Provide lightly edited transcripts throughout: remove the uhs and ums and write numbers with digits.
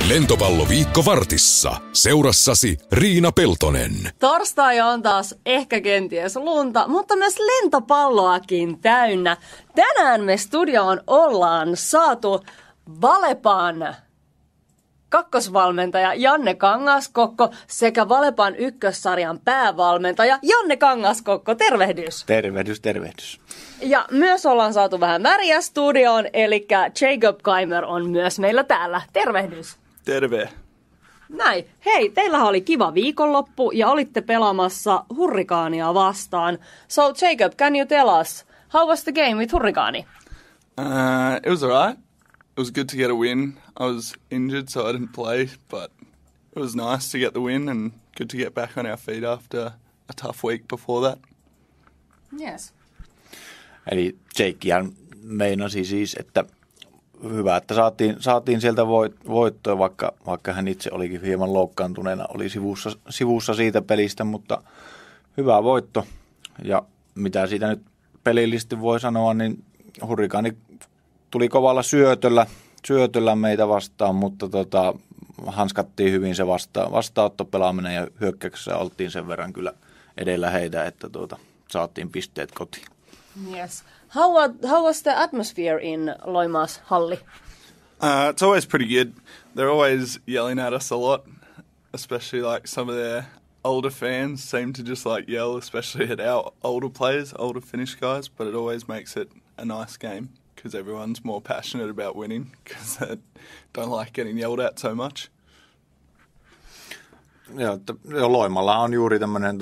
Lentopalloviikko vartissa. Seurassasi Riina Peltonen. Torstai on taas ehkä kenties lunta, mutta myös lentopalloakin täynnä. Tänään me studioon ollaan saatu Valepaan kakkosvalmentaja Janne Kangaskokko sekä Valepaan ykkössarjan päävalmentaja Janne Kangaskokko. Tervehdys! Tervehdys. Ja myös ollaan saatu vähän väriä studioon, eli Jacob Kaimer on myös meillä täällä. Tervehdys! Terve! Näin. Hei, teillähän oli kiva viikonloppu ja olitte pelaamassa Hurrikaania vastaan. So Jacob, can you tell us, how was the game with Hurrikaani? It was alright. It was good to get a win. I was injured, so I didn't play, but it was nice to get the win and good to get back on our feet after a tough week before that. Yes. Eli Jakehän meinasi siis, että hyvä, että saatiin sieltä voittoa, vaikka hän itse olikin hieman loukkaantuneena, oli sivussa siitä pelistä, mutta hyvä voitto. Ja mitä siitä nyt pelillisesti voi sanoa, niin Hurrikaani tuli kovalla syötöllä meitä vastaan, mutta hanskattiin hyvin se vastaanottopelaaminen ja hyökkäyksessä oltiin sen verran kyllä edellä heitä, että saatiin pisteet kotiin. Yes. How was the atmosphere in Loima's halli? It's always pretty good. They're always yelling at us a lot, especially like some of their older fans seem to just like yell, especially at our older players, older Finnish guys, but it always makes it a nice game because everyone's more passionate about winning because they don't like getting yelled at so much. Joo, Loimalla on juuri tämmöinen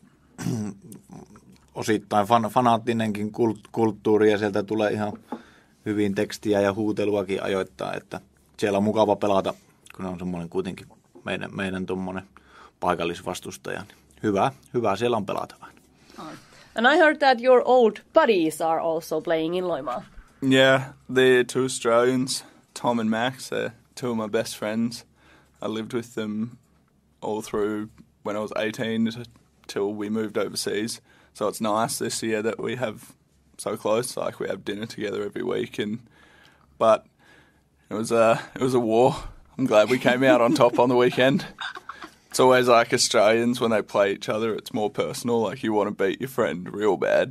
osittain fanaattinenkin kulttuuri ja sieltä tulee ihan hyvin tekstiä ja huuteluakin ajoittaa, että siellä on mukava pelata, kun on semmoinen kuitenkin meidän tuommoinen paikallisvastustaja. Hyvä siellä on pelata aina. And I heard that your old buddies are also playing in Loimaa. Yeah, they're two Australians, Tom and Max. They're two of my best friends. I lived with them all through when I was 18 till we moved overseas. So it's nice this year that we have so close, like we have dinner together every week. But it was a war. I'm glad we came out on top on the weekend. It's always like Australians when they play each other, it's more personal, like you want to beat your friend real bad.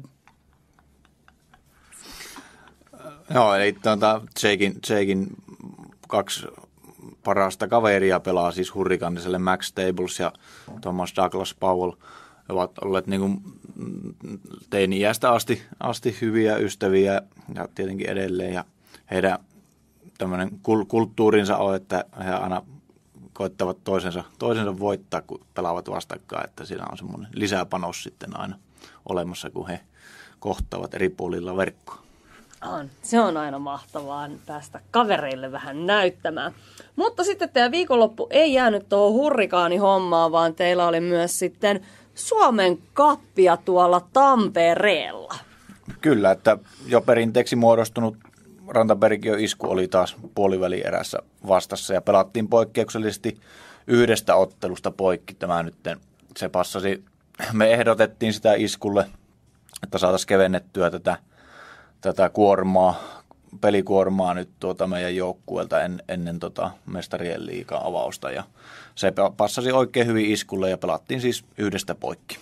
Joo, eli Jakein kaksi parasta kaveria pelaa siis Hurrikaniselle, Max Stables ja Thomas Douglas Powell. He ovat olleet niin kuin teini-iästä asti hyviä ystäviä ja tietenkin edelleen. Ja heidän tämmöinen kulttuurinsa on, että he aina koettavat toisensa voittaa, kun pelaavat vastakkain. Että siinä on semmoinen lisäpanos sitten aina olemassa, kun he kohtaavat eri puolilla verkkoa. Se on aina mahtavaa päästä kavereille vähän näyttämään. Mutta sitten teidän viikonloppu ei jäänyt tuohon Hurrikaani-hommaan, vaan teillä oli myös sitten Suomen kappia tuolla Tampereella. Kyllä, että jo perinteeksi muodostunut Rantabergiön isku oli taas puolivälierässä vastassa ja pelattiin poikkeuksellisesti yhdestä ottelusta poikki. Tämä nyt se passasi. Me ehdotettiin sitä iskulle, että saataisiin kevennettyä tätä pelikuormaa nyt meidän joukkueelta ennen mestarien liigan avausta. Ja se passasi oikein hyvin iskulle ja pelattiin siis yhdestä poikki.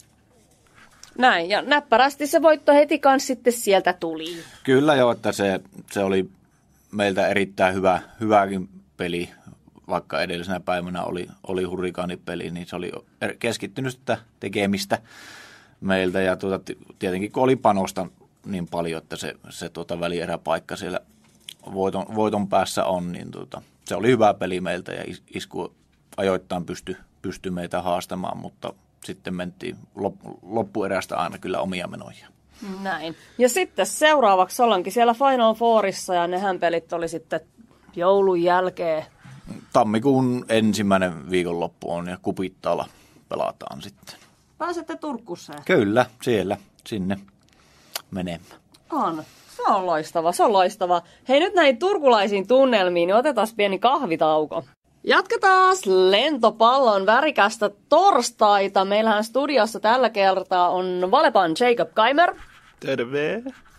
Näin, ja näppärästi se voitto heti kanssa sitten sieltä tuli. Kyllä joo, että se oli meiltä erittäin hyväkin peli, vaikka edellisenä päivänä oli Hurrikaanipeli, niin se oli keskittynyt sitä tekemistä meiltä. Ja tietenkin kun oli panosta niin paljon, että se välieräpaikka siellä voiton päässä on, niin se oli hyvä peli meiltä ja isku ajoittain pystyi meitä haastamaan, mutta sitten mentiin loppuerästä aina kyllä omia menoja. Näin. Ja sitten seuraavaksi ollaankin siellä Final Fourissa ja nehän pelit oli sitten joulun jälkeen. Tammikuun ensimmäinen viikonloppu on ja Kupittaalla pelataan sitten. Pääsette Turkussa? Kyllä, sinne menemään. Se on loistava. Hei, nyt näihin turkulaisiin tunnelmiin, niin otetaan pieni kahvitauko. Jatketaan lentopallon värikästä torstaita. Meillähän studiossa tällä kertaa on Valepaan Jacob Kaimer. Terve.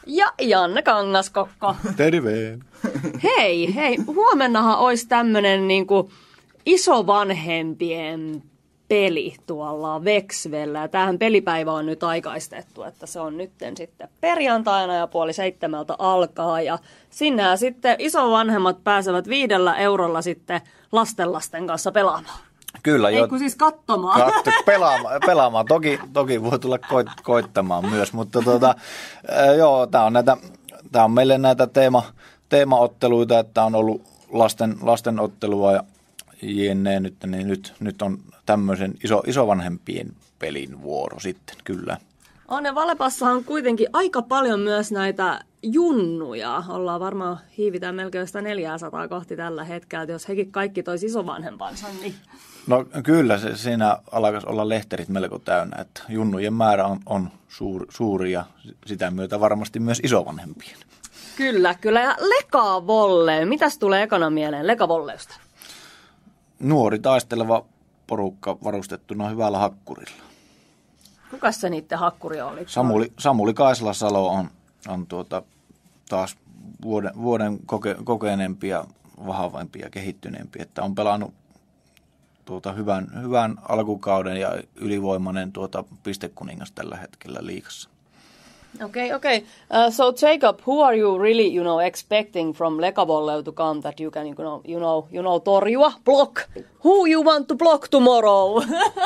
Ja Janne Kangaskokko. Terve! Hei, huomennahan olisi tämmönen niinku isovanhempien peli tuolla Veksvellä. Ja tämähän pelipäivä on nyt aikaistettu, että se on nytten sitten perjantaina ja 6:30 alkaa. Ja sinnehän sitten isovanhemmat pääsevät 5 eurolla sitten lasten kanssa pelaamaan. Kyllä, ei kun siis katsomaan. Pelaamaan. Toki voi tulla koittamaan myös, mutta joo, tää on meille näitä teemaotteluita, että on ollut lasten ottelua ja jne. Nyt on tämmöisen isovanhempien pelin vuoro sitten, kyllä. On ja Valepassahan kuitenkin aika paljon myös näitä junnuja. Ollaan varmaan hiivitään melkein 400 kohti tällä hetkellä, jos hekin kaikki tois isovanhempansa, niin... No kyllä, siinä alkaisi olla lehterit melko täynnä, että junnujen määrä on suuri ja sitä myötä varmasti myös isovanhempien. Kyllä. Ja Lekavolle, mitäs tulee ekana mieleen Lekavolleusta? Nuori taisteleva porukka varustettuna hyvällä hakkurilla. Kukas se niiden hakkuri oli? Samuli Kaislasalo on taas vuoden kokeneempi ja vahvempi ja kehittyneempi, että on pelannut hyvän alkukauden ja ylivoimainen pistekuningas tällä hetkellä liigassa. Okay. So Jacob, who are you really, expecting from Lekavolleu to come that you can, torjua, block? Who you want to block tomorrow?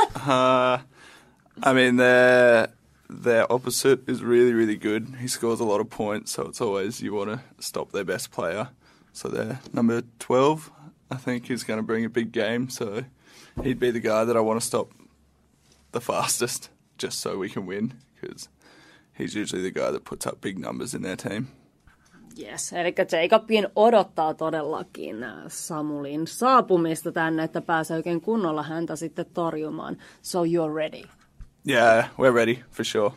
I mean, their opposite is really, really good. He scores a lot of points, so it's always you want to stop their best player. So their number 12, I think, is going to bring a big game. So he'd be the guy that I want to stop the fastest, just so we can win, because he's usually the guy that puts up big numbers in their team. Yes, eli Jacobin odottaa todellakin Samulin saapumista tänne, että pääsee oikein kunnolla häntä sitten torjumaan. So you're ready? Yeah, we're ready, for sure.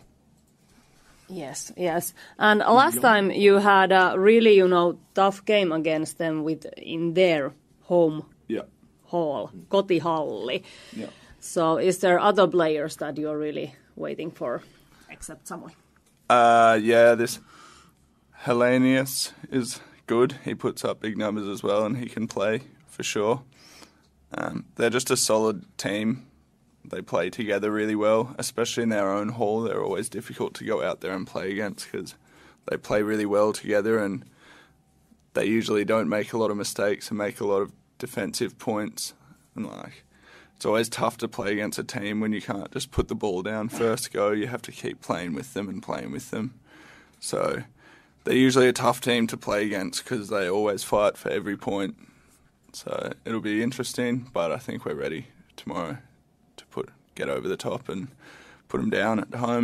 Yes. And last time you had a really, tough game against them in their home hall, kotihalli. Yeah. So is there other players that you're really waiting for, except Samuli? This Hellenius is good. He puts up big numbers as well, and he can play, for sure. They're just a solid team. They play together really well, especially in their own hall. They're always difficult to go out there and play against because they play really well together, and they usually don't make a lot of mistakes and make a lot of defensive points. And it's always tough to play against a team when you can't just put the ball down first go. You have to keep playing with them and playing with them. So they're usually a tough team to play against because they always fight for every point. So it'll be interesting, but I think we're ready tomorrow to get over the top and put them down at home.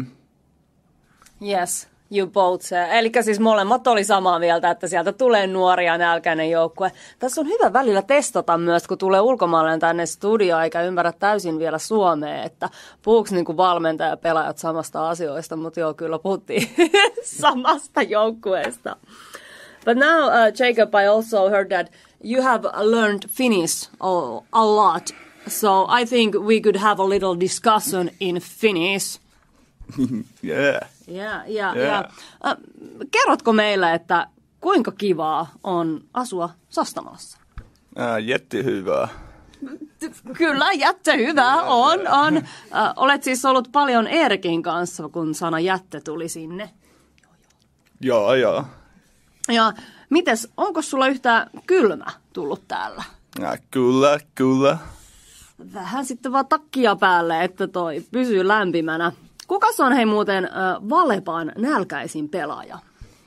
Yes, you both. Eli siis molemmat oli samaa mieltä, että sieltä tulee nuoria nälkäinen joukkue. Tässä on hyvä välillä testata myös, kun tulee ulkomaalainen tänne studioon eikä ymmärrä täysin vielä suomea, että puhuuko niin kuin valmentaja ja pelaajat samasta asioista, mutta joo, kyllä puhuttiin samasta joukkueesta. But now, Jacob, I also heard that you have learned Finnish a lot. So I think we could have a little discussion in Finnish. Yeah. Kerrotko meille, että kuinka kivaa on asua Sastamalassa? Jättehyvää. Kyllä, jättehyvää on. Olet siis ollut paljon Erkin kanssa, kun sana jätte tuli sinne. Joo. Ja mites, onko sulla yhtään kylmä tullut täällä? Kyllä. Vähän sitten vaan takkia päälle, että toi pysyy lämpimänä. Kukas on hei muuten Valepan nälkäisin pelaaja?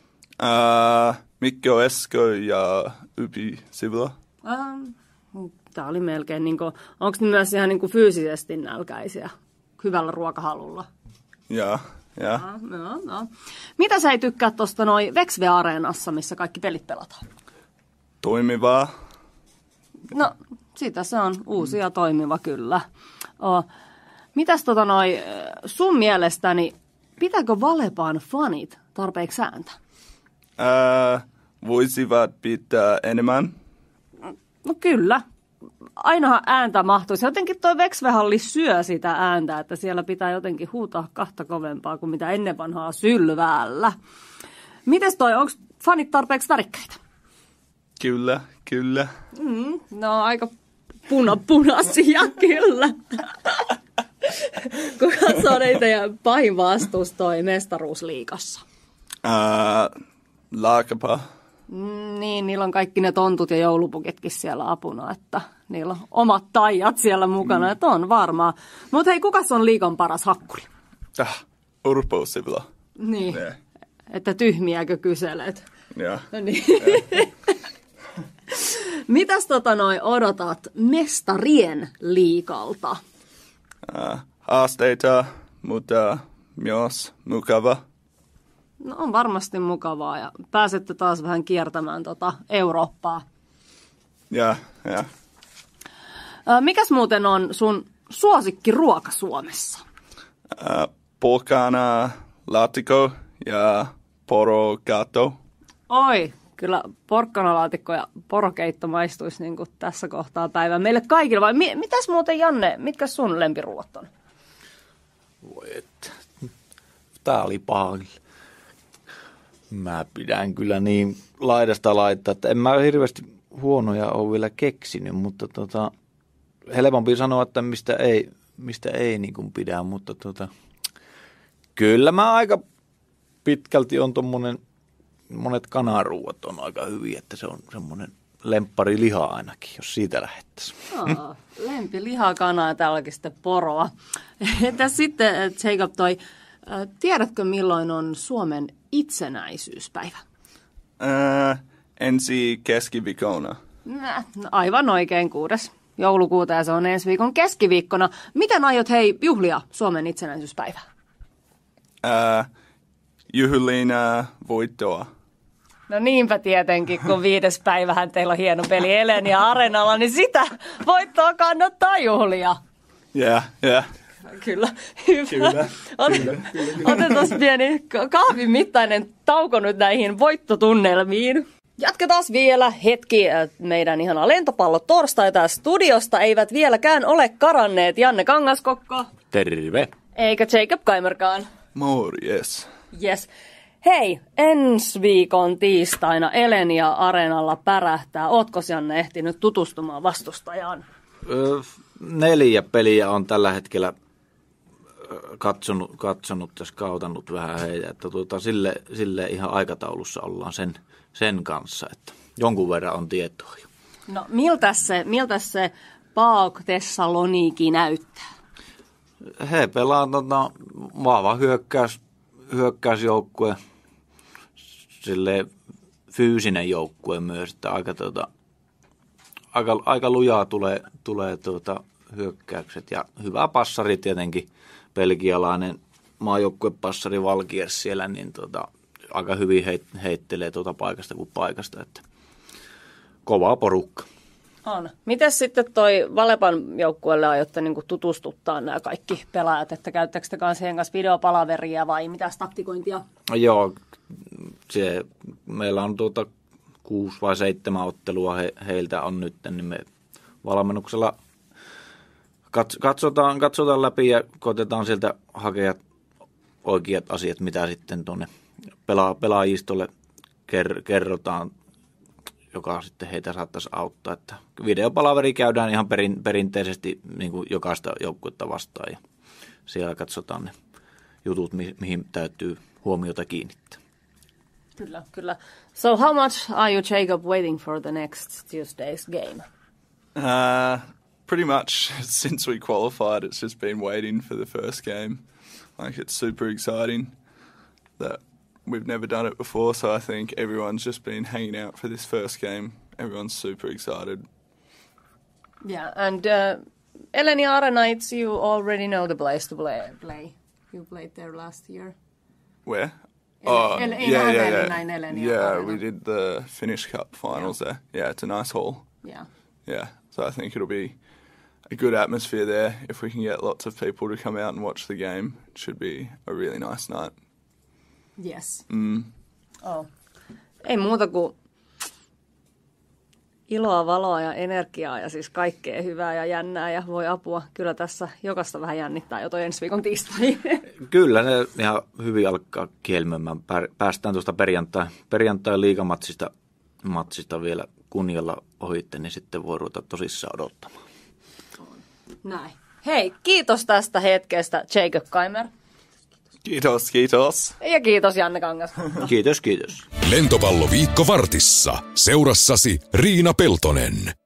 Mikko Esko ja Ypi Sivila. Tää oli melkein, onko ne myös ihan fyysisesti nälkäisiä? Hyvällä ruokahalulla? Joo. No. Mitä sä ei tykkää tuosta Veksve-areenassa, missä kaikki pelit pelataan? Toimivaa. No, siitä se on uusi ja toimiva kyllä. Mitäs sun mielestäni, pitääkö Valepaan fanit tarpeeksi sääntä? Voisivat pitää enemmän. No kyllä. Ainahan ääntä mahtuisi. Jotenkin toi Veksvehalli syö sitä ääntä, että siellä pitää jotenkin huutaa kahta kovempaa kuin mitä ennen vanhaa Sylväällä. Mites toi, onko fanit tarpeeksi värikkäitä? Kyllä. No aika punaisia, kyllä. Kun katsoo niitä ja pahin vastus toi mestaruusliigassa. Laakapa. Niin, niillä on kaikki ne tontut ja joulupukitkin siellä apuna, että niillä on omat taijat siellä mukana, että on varmaa. Mutta hei, kukas on liigan paras hakkuri? Urpo Sibila. Niin, että tyhmiäkö kyselet? Joo. No niin. Mitäs odotat mestarien liigalta? Haasteita, mutta myös mukava. No on varmasti mukavaa ja pääsette taas vähän kiertämään Eurooppaa. Ja. Mikäs muuten on sun suosikkiruoka Suomessa? Porkana, laatikko ja porogato. Oi, kyllä porkkanalaatikko ja porokeitto maistuisi niin kuin tässä kohtaa päivää meille kaikille. Vai mitäs muuten, Janne, mitkä sun lempiruot on? Voi et. Tää oli paha. Mä pidän kyllä niin laidasta laittaa, että en mä hirveästi huonoja ole vielä keksinyt, mutta helpompi sanoa, että mistä ei niin kuin pidä, mutta kyllä mä aika pitkälti on monet kanaruuat on aika hyviä, että se on semmoinen lemppari liha ainakin, jos siitä lähettäisiin. Lempi lihakanaa ja täälläkin sitten poroa. Entäs sitten, Jacob, tiedätkö milloin on Suomen itsenäisyyspäivä? Ensi keskiviikkona. No, aivan oikein, 6. joulukuuta ja se on ensi viikon keskiviikkona. Miten aiot juhlia Suomen itsenäisyyspäivää? Juhlin voittoa. No niinpä tietenkin, kun 5. päivähän teillä on hieno peli Elenia Areenalla, niin sitä voittoa kannattaa juhlia. Yeah. Kyllä, hyvä. Otetaan pieni kahvin mittainen tauko nyt näihin voittotunnelmiin. Jatketaan vielä hetki meidän ihana lentopallo torstaita studiosta. Eivät vieläkään ole karanneet Janne Kangaskokko. Terve. Eikä Jacob Kaimerkaan. Morjes. Yes. Hei, ensi viikon tiistaina Elenia Areenalla pärähtää. Ootko Janne ehtinyt tutustumaan vastustajaan? 4 peliä on tällä hetkellä katsonut ja skautannut vähän heitä, että sille ihan aikataulussa ollaan sen kanssa, että jonkun verran on tietoa jo. No miltä se PAOK Thessaloniki näyttää? He pelaa vahva hyökkäysjoukkue, sille fyysinen joukkue myös, että aika lujaa tulee hyökkäykset ja hyvä passari tietenkin, belgialainen maajoukkuepassari Valkiers siellä, niin aika hyvin heittelee paikasta kuin paikasta, että kovaa porukka. On. Miten sitten toi Valepan joukkueelle aiotte niin tutustuttaa nämä kaikki pelaajat, että käyttäkö te kanssa heidän kanssa videopalaveria vai mitäs taktikointia? Joo, meillä on 6 vai 7 ottelua heiltä on nyt, niin me valmennuksella katsotaan läpi ja koitetaan sieltä hakea oikeat asiat, mitä sitten tuonne pelaajistolle kerrotaan, joka sitten heitä saattaisi auttaa. Että videopalaveri käydään ihan perinteisesti niin kuin jokaista joukkuetta vastaan ja siellä katsotaan ne jutut, mihin täytyy huomiota kiinnittää. Kyllä. So how much are you, Jacob, waiting for the next Tuesday's game? Pretty much since we qualified, it's just been waiting for the first game. Like, it's super exciting that we've never done it before, so I think everyone's just been hanging out for this first game. Everyone's super excited. Yeah, and Elenia Arena, you already know the place to play. You played there last year. Where? Elenia. We did the Finnish Cup finals there. Yeah, it's a nice hall. Yeah, so I think it'll be a good atmosphere there. If we can get lots of people to come out and watch the game, it should be a really nice night. Yes. Oh. Ei muuta kuin Iloa, valoa ja energiaa ja siis kaikkea hyvää ja jännää ja voi apua. Kyllä tässä jokaista vähän jännittää jo toi ensi viikon tiistai. Kyllä, ne ihan hyvin alkaa kielmöimään. Päästään tuosta perjantai liigamatsista vielä kunnialla ohitte, niin sitten voi ruveta tosissaan odottamaan. Näin. Hei, kiitos tästä hetkestä, Jacob Kaimer. Kiitos. Ja kiitos Janne Kangas. Kiitos. Lentopalloviikko Vartissa. Seurassasi Riina Peltonen.